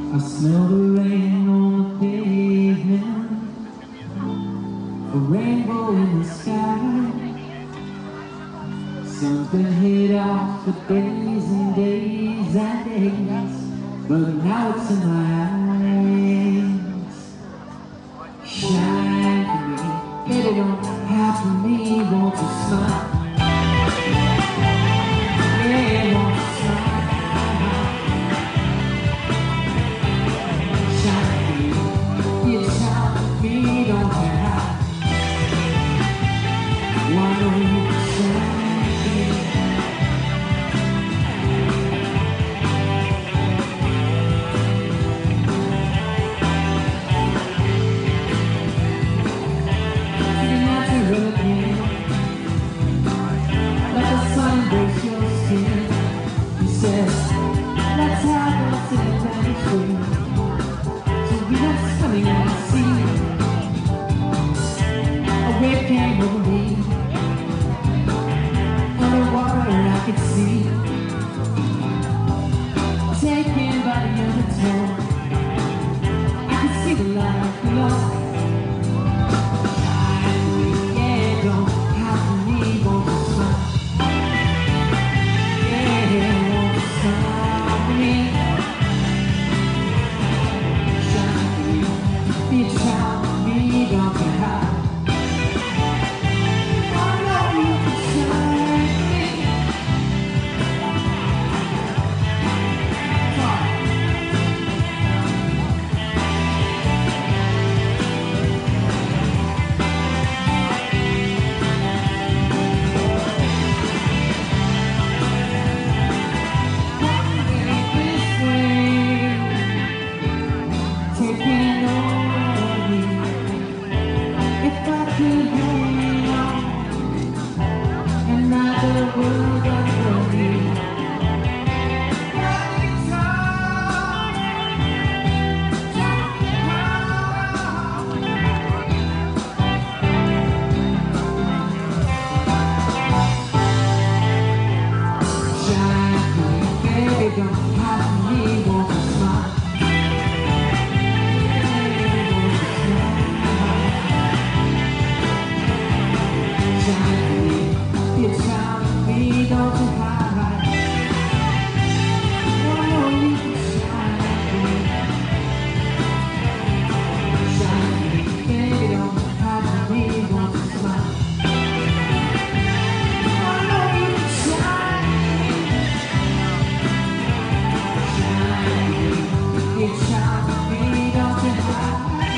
I smell the rain on the pavement, a rainbow in the sky. Sun's been hid out for days and days and days, but now it's in my eyes. Shine for me, baby, don't have for me, won't you smile? Yeah, won't you smile? Shine for me, you shine for me, don't you hide? Why don't you shine? Let's have a sip and swim. So we went swimming in the sea. A wave came over me. Underwater I could see. Taken by the undertow, I could see the light below. Yeah, don't have to leave, won't you smile? Be a child of me, don't be high. I know you can shine me. This way, taking over me. If I could hang on, another world under me. Shine for me, baby, don't have me, won't you smile? Be a child of me, don't you hide. Oh, you can shine for me. Shine for me, baby, don't hide me, won't you smile? Oh, you can shine for me. Shine for me, be a child of me, don't you hide.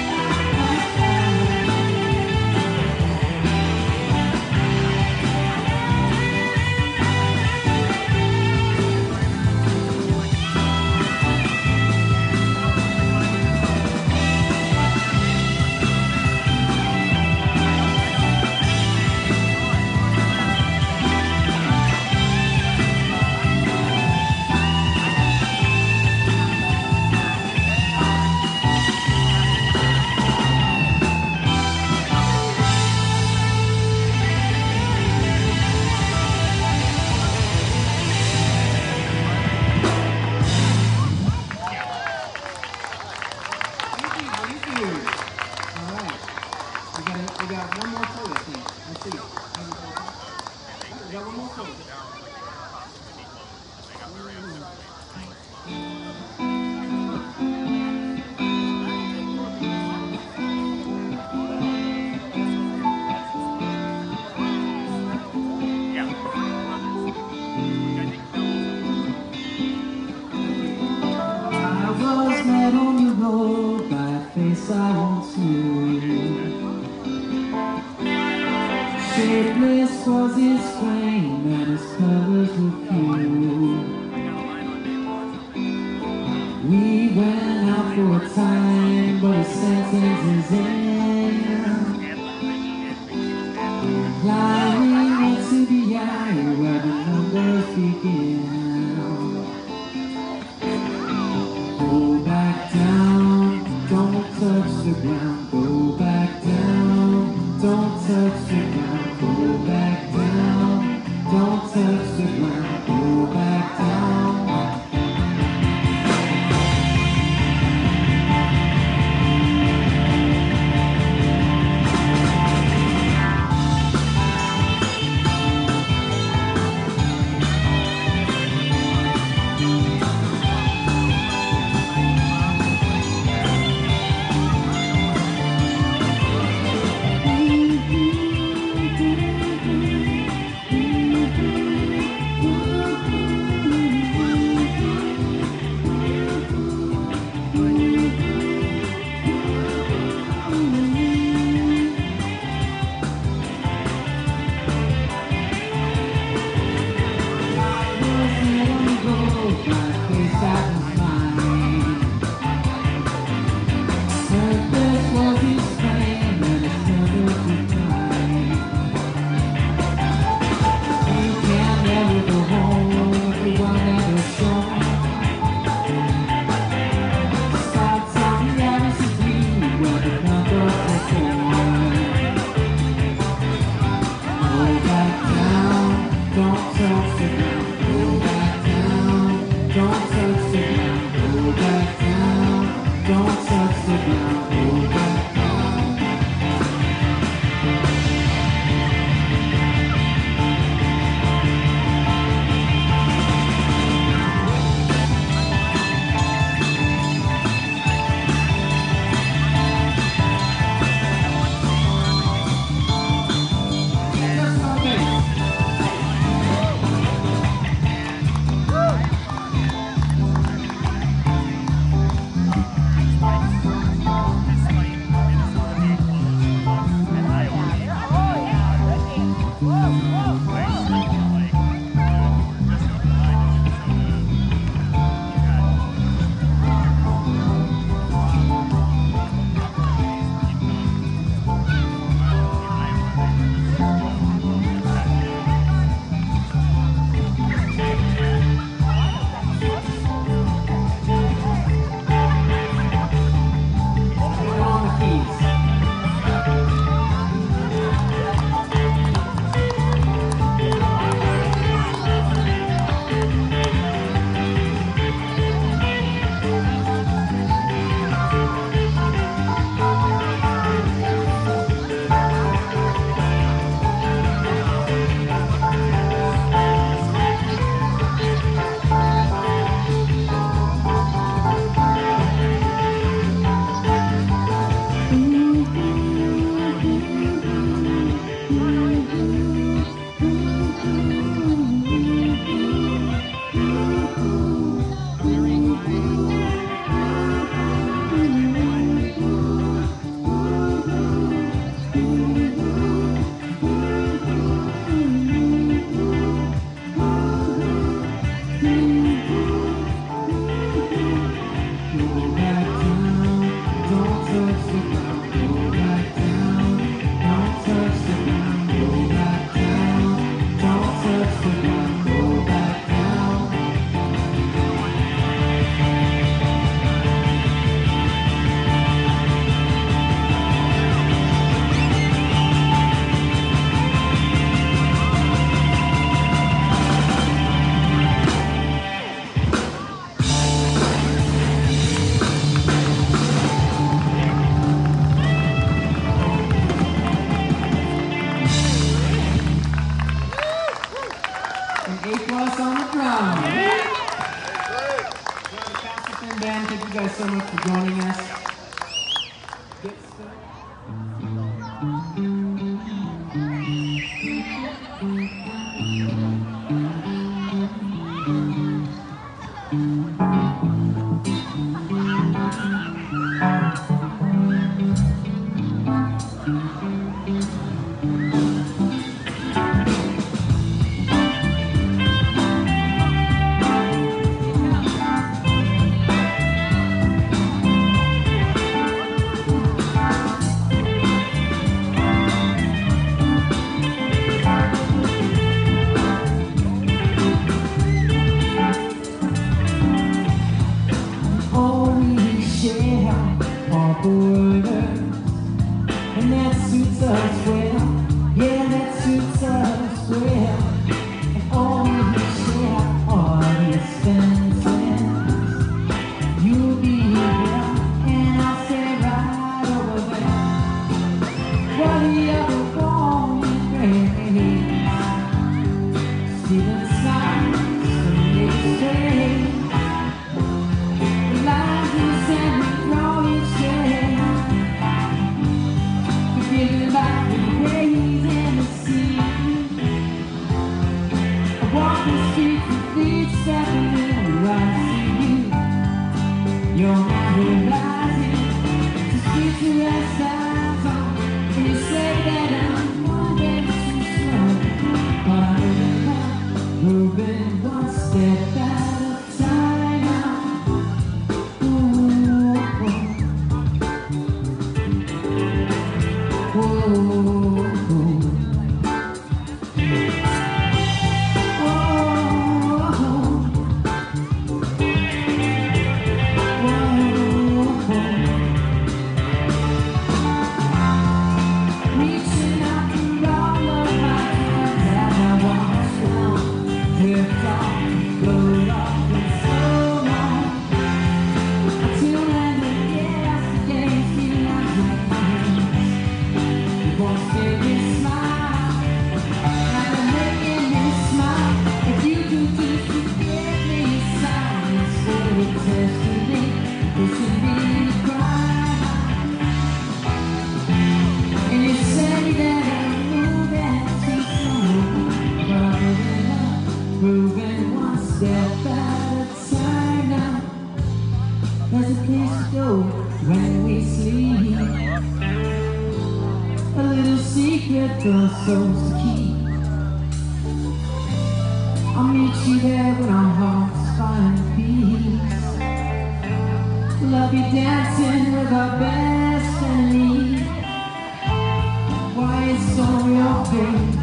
We got one more solo, I think. Let's see. We got one more solo. I was met on the road by a face I once knew. Shapeless was his frame and his colors were few. We went out for a time, but his sentence is in. Lying into the eye where the numbers begin. Go back down, don't touch the ground. Go back down, don't touch the ground. Go back down, don't touch the ground. Go back go back down, don't touch the ground, go back down, don't touch the ground, go back down. On the drum. The Champaign Band, thank you guys so much for joining us. And that suits us well, yeah, that suits us well. And all we share are the expenses. You'll be here, and I'll stay right over there. What do you ever want in grace? Stealing signs from the exchange. The lies you send me throw each day. Feeling like the waves in the sea. I walk the streets with each step where I see you. You're my horizon, the streets to rest eyes on. And you say that I'm moving too slow, but I'm moving one step at a time now. Reaching out through all of my hands as I walk down the float off in slow mo. Until then, yesterday's feelings like mine. You won't make me smile, now you're making me smile. If you do just forget me, silence for the destiny, pushing me to cry. And you say that I'm moving too slow, but I'm moving one step at a time now. There's a place to go when we sleep, a little secret for our souls to keep. I'll meet you there when our hearts find peace. Love you dancing with our best enemy. Why it's on your face,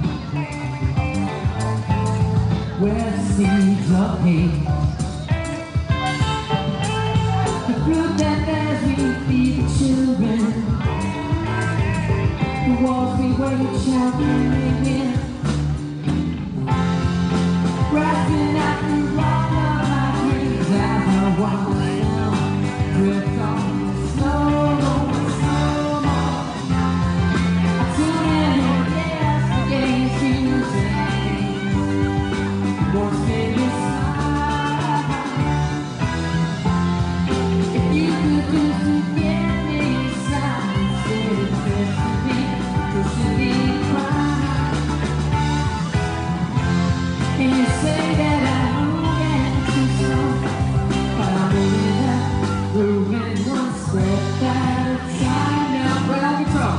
where the seeds of hate, the fruit that bears we feed the children, the walls we wage out when we win. Grasping at the rock of my dreams as I walk down, drift on slow mo, slow mo. I tune in on yesterday's music, won't make me smile. If you could just forget me, silence is destiny, pushing me to cry. And you say that I'm moving too slow, but I'm moving one step at a time now. Play on guitar.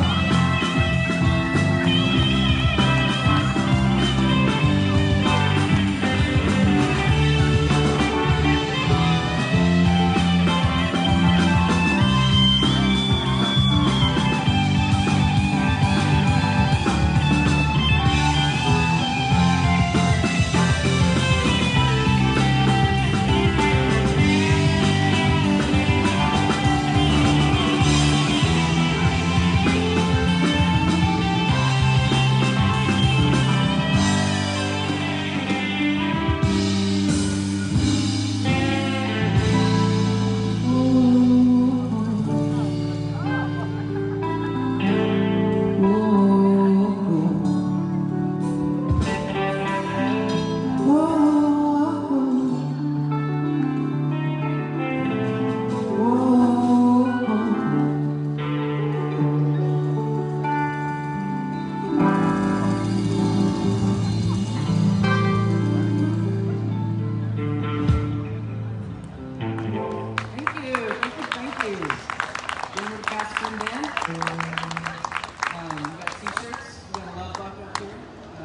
Thank you. Remember the Champaign Band? We got t-shirts. We got a love buck up here.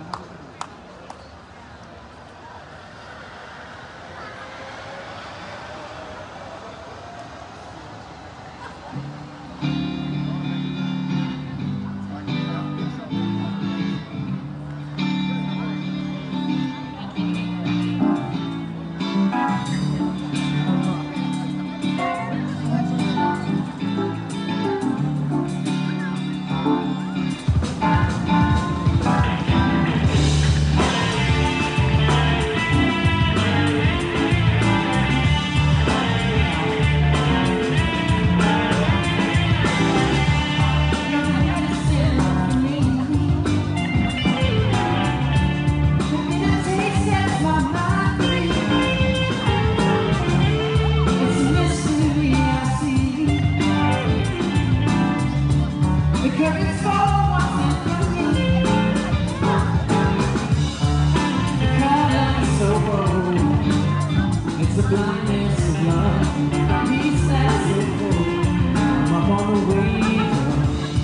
It's the blindness of love, peace that's so full. I'm up on the wings of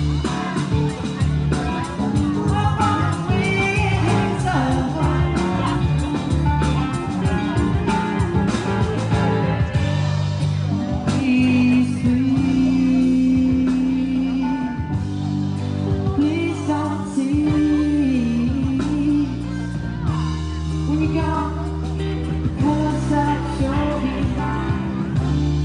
please, please don't tease when you go, 'cause that's your desire.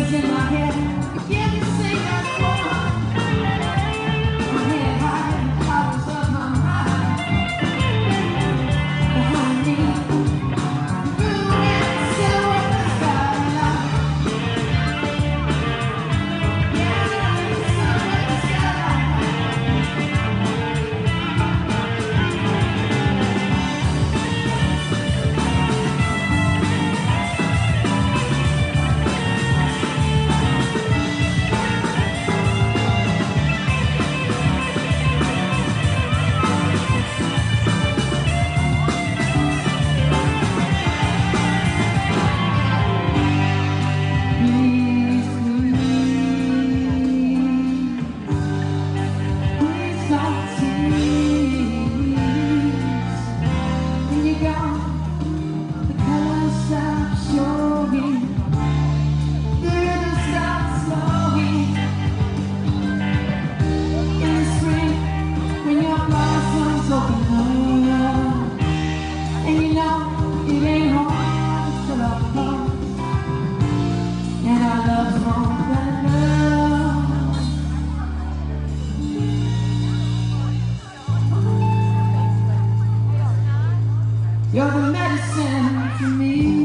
You're the medicine for me.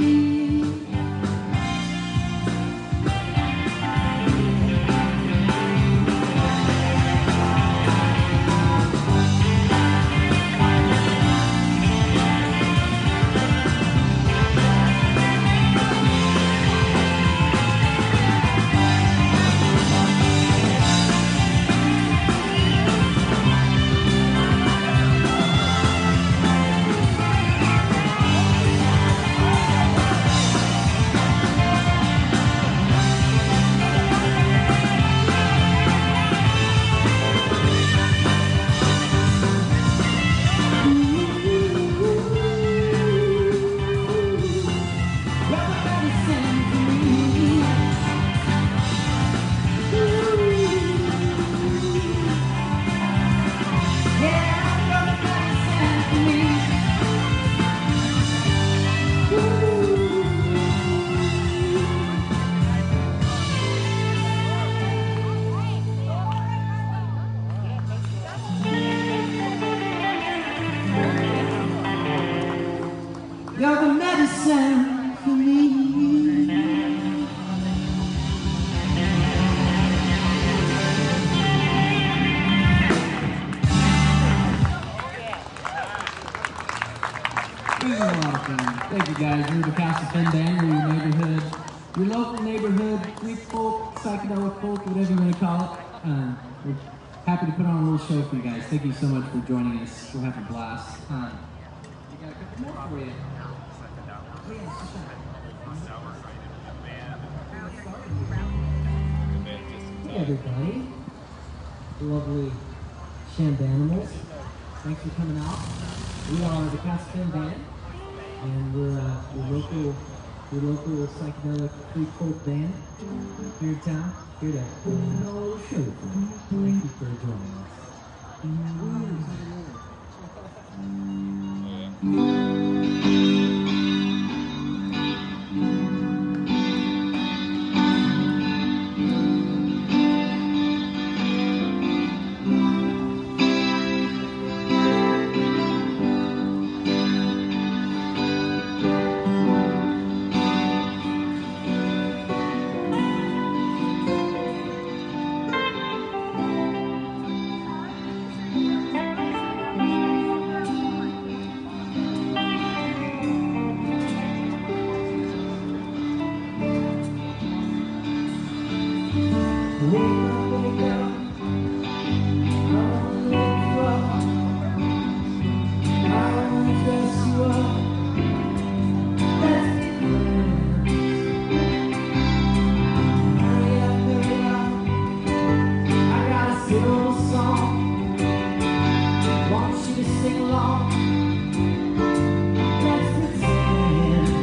You're the medicine for me. This is a lot of fun. Thank you guys. We're the Champaign Band. We're your neighborhood, your local neighborhood Greek folk, psychedelic folk, whatever you want to call it. We're happy to put on a little show for you guys. Thank you so much for joining us. We'll have a blast. We got a couple more for you. Hey everybody, lovely Champaign-Urbana. Thanks for coming out. We are the Champaign Band, and we're your local psychedelic folk band here in town. Here to put on a little show for you. Thank you for joining us.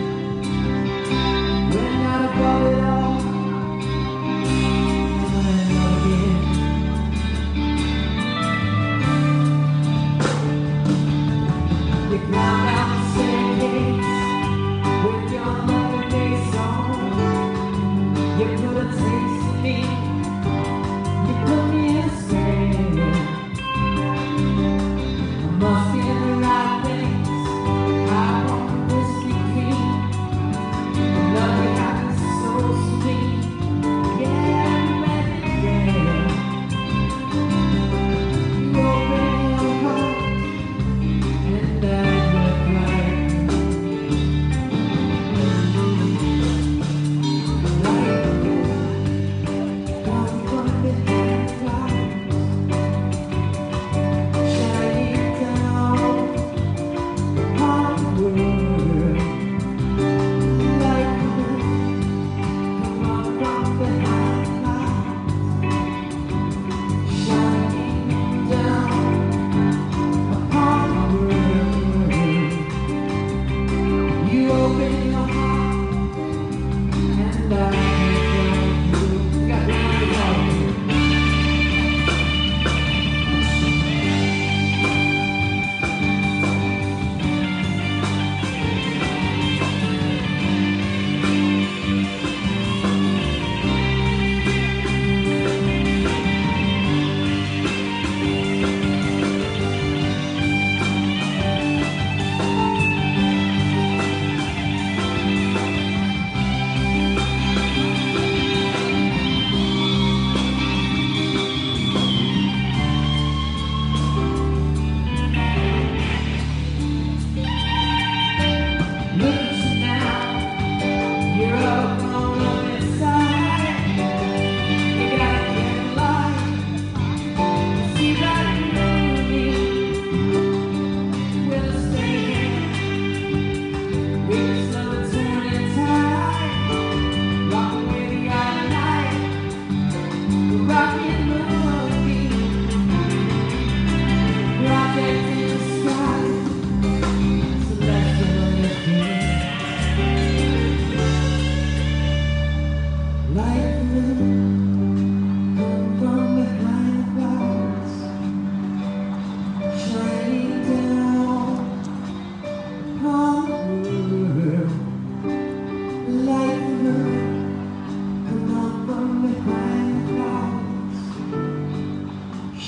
We're not above it all.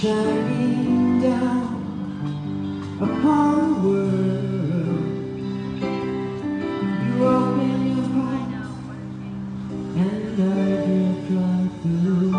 shining down upon the world. You open your heart and I drift right through.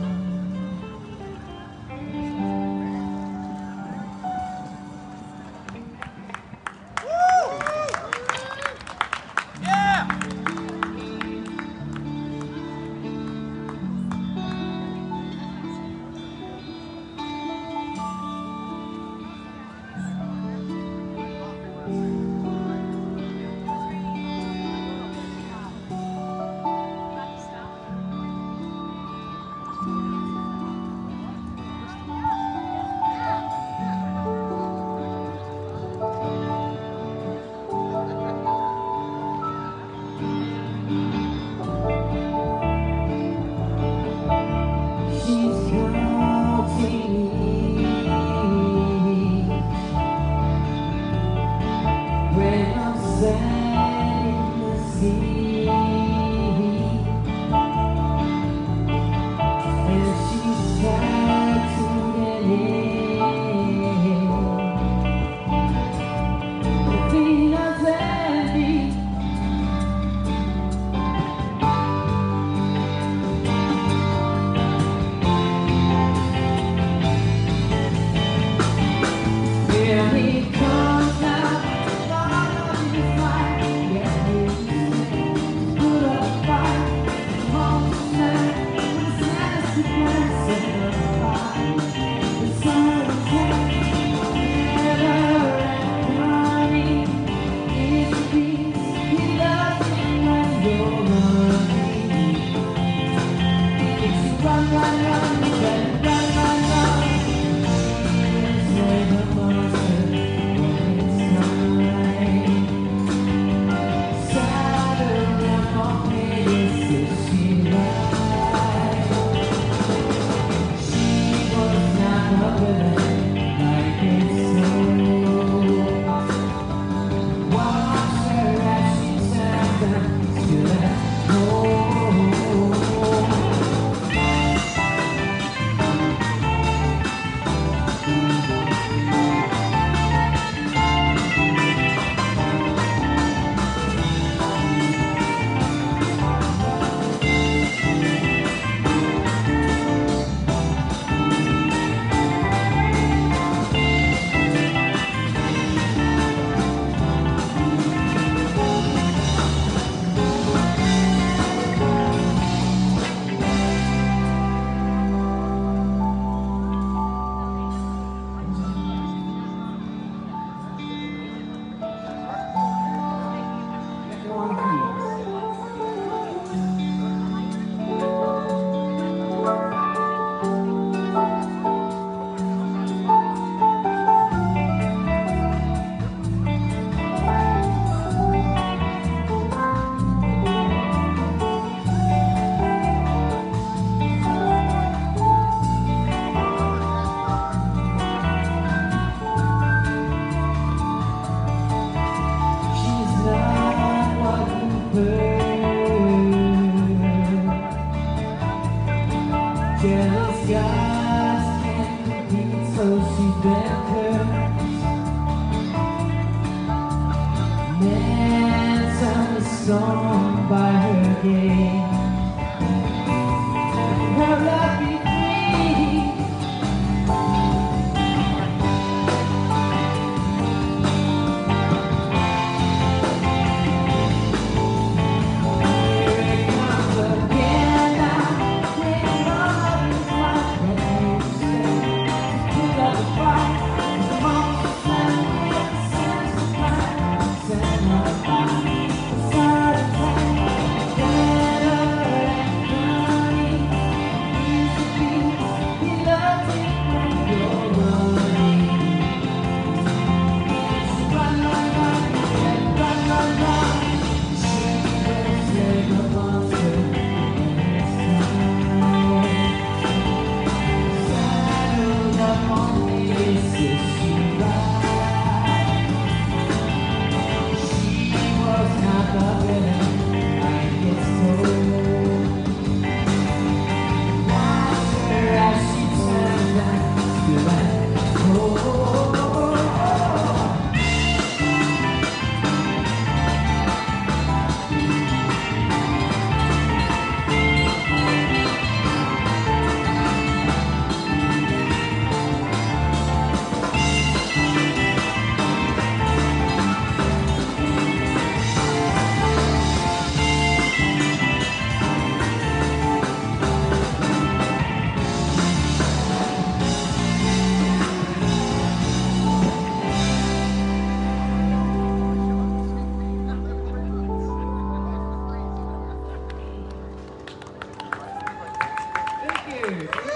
Jealous guys can't compete, so she bent her man sang a song by her game. Her love be free. Here it comes again now, with love is like what you say. Put up a fight, the moment that makes sense of life. Set my life aside and take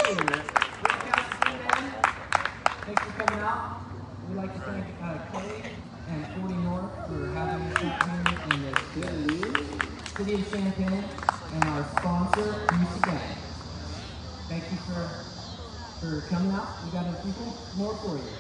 Thanks for coming out. We'd like to thank Kay and 40 North for having us out here in the city of Champaign and our sponsor, Music Band. Thank you for coming out. We got a few more for you.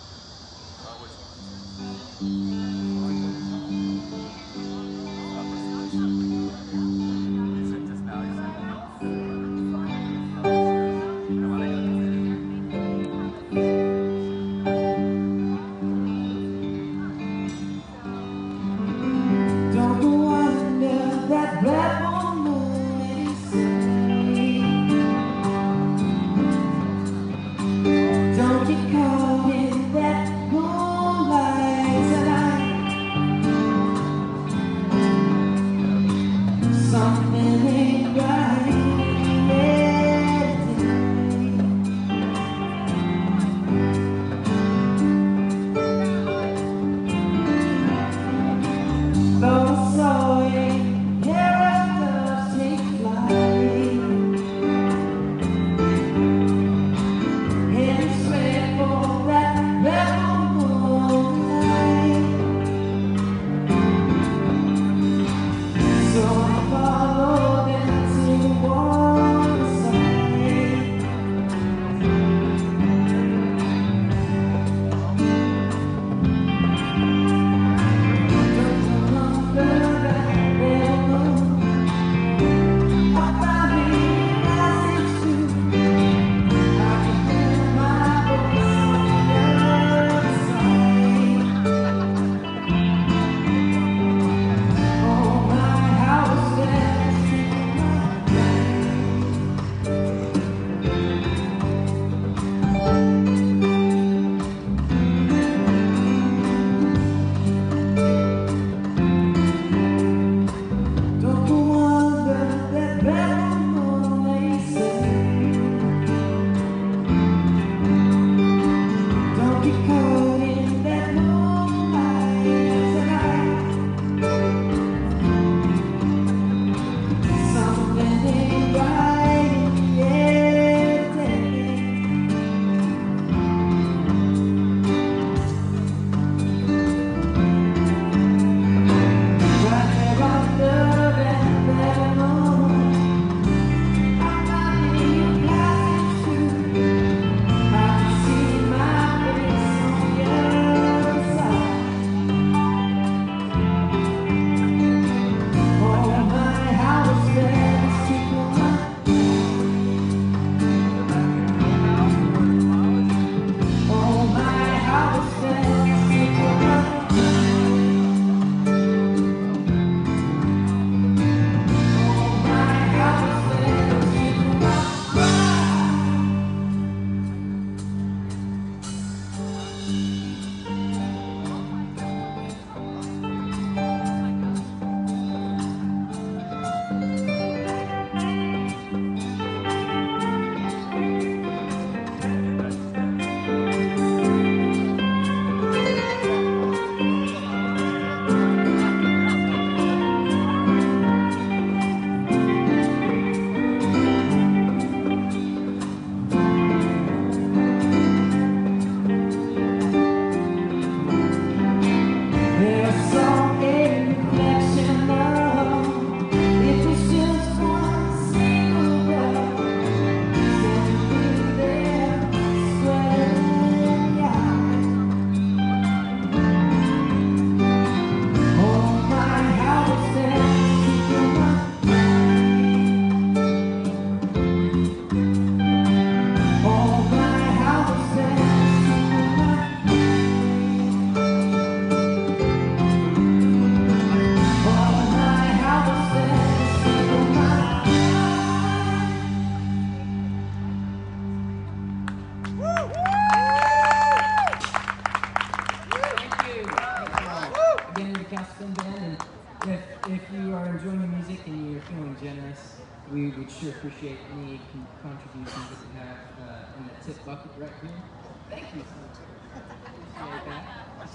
We would sure appreciate any contributions that you have in the tip bucket right here. Thank you so much. Appreciate that.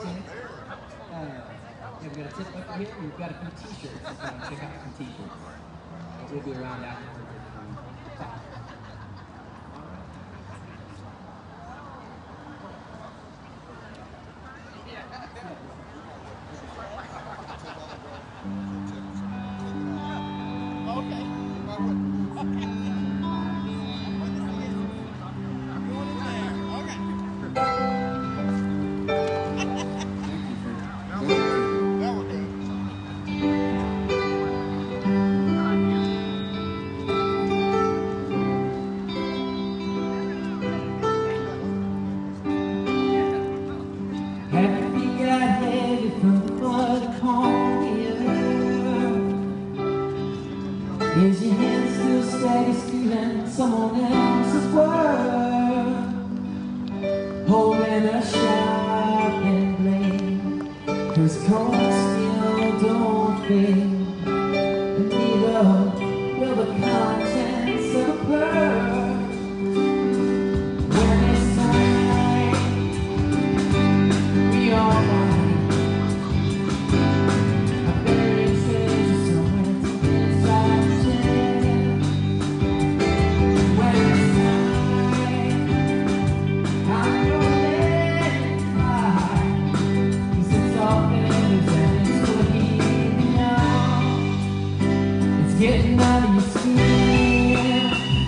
We've got a tip bucket here, and we've got a few t-shirts. If you want to check out some t-shirts. We'll be around afterwards. All right. Is your hand still steady stealing someone else's world? Holding a sharpened blade, 'cause cold still don't fade, and neither will the contents of a pearl. When it's time, we all find a buried treasure somewhere deep inside the chest. When it's time, I'm gonna let it fly, 'cause it's all feathers and it's full of heat beyond. It's getting out of your skin,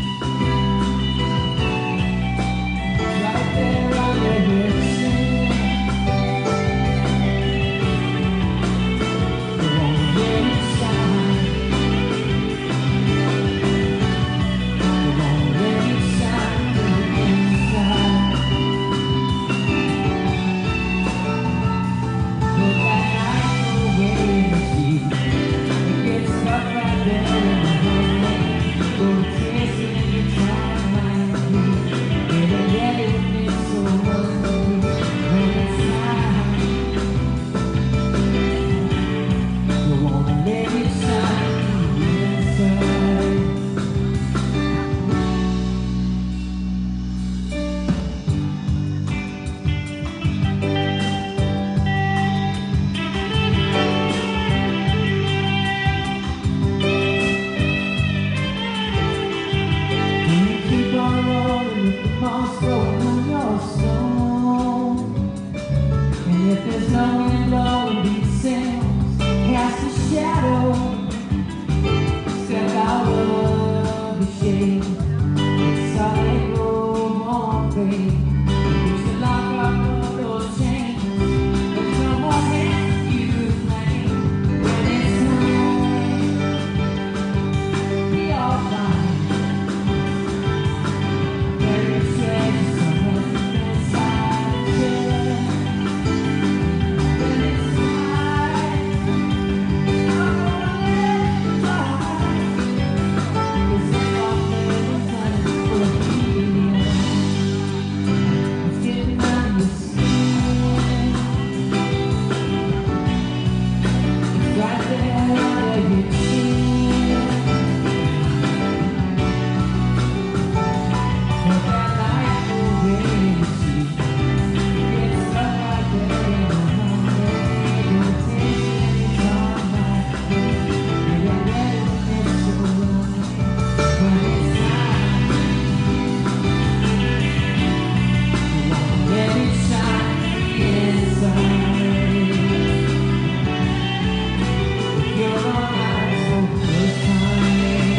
right there under your chin. You won't let it shine, you won't let it shine from the inside. Put that knife away in the sheet, it gets stuck right there in the hallway. Go taste it in your tongue like heat, get it ready with me so wonderfully. When it's time, you won't let it shine from the inside. You keep on rolling with the moss growing on your stone. And if there's no wind blowing these sails, cast a shadow, step out of the shade. It's solid road won't fade. You should lock up all those chains. There's no more hands you claim. When it's time, we all find buried treasure somewhere deep inside the chest. When it's time, I'm gonna let it fly, 'cause it's all feathers and it's full of helium. It's getting out of your skin, it's right there under your chin. Put that knife away in the sheet, it gets stuck right there in the hallway. Go taste it in your tongue like heat, get it ready with me so wonderfully. When it's time, you won't let it shine from the inside. If you're on ice for the first time,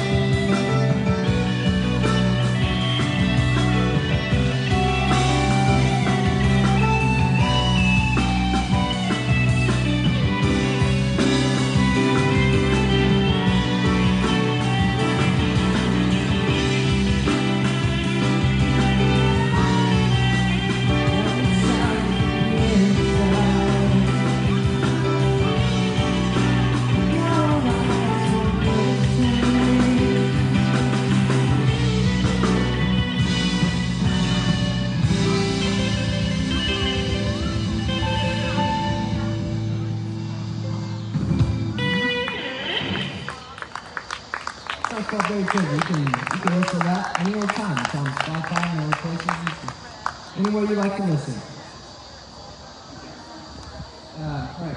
that felt very good. You can listen to that any old time. It's on Spotify and other places. Anywhere you like to listen. Right.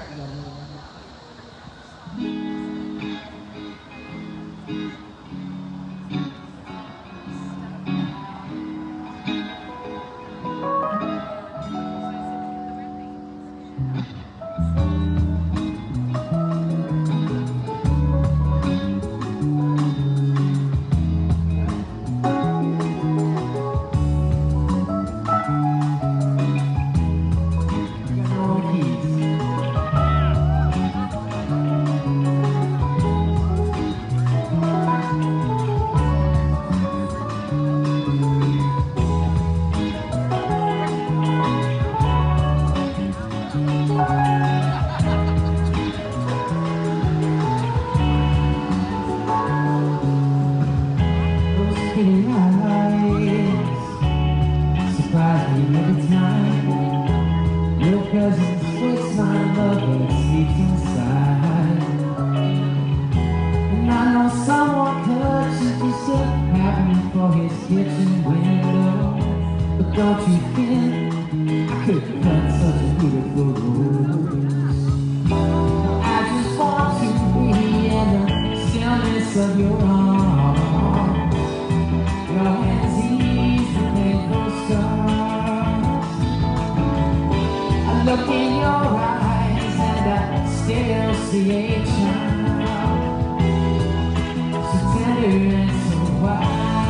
know someone purchased a cabinet for his kitchen window, but don't you think I could cut such a beautiful rose? I just want to be in the stillness of your arms. Your hands ease the painful scars. I look in your eyes and I still see a child, so tender and so wild.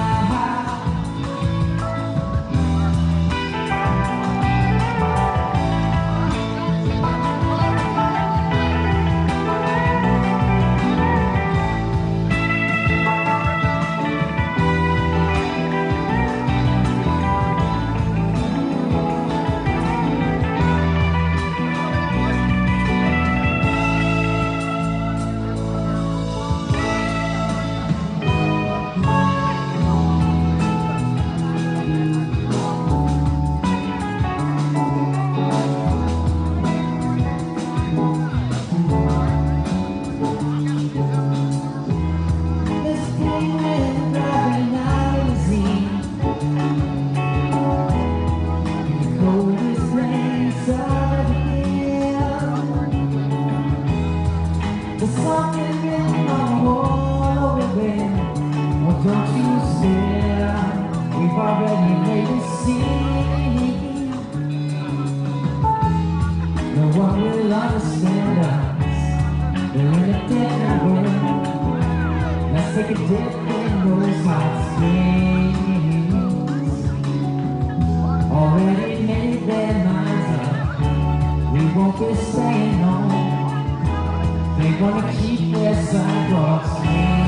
There's something written on the wall over there. Oh, don't you stare, we've already made a scene. No one will understand us, we're in a different world. Let's take a dip in those hot springs. Already made their minds up, we won't be staying home. They wanna keep their sidewalks clean.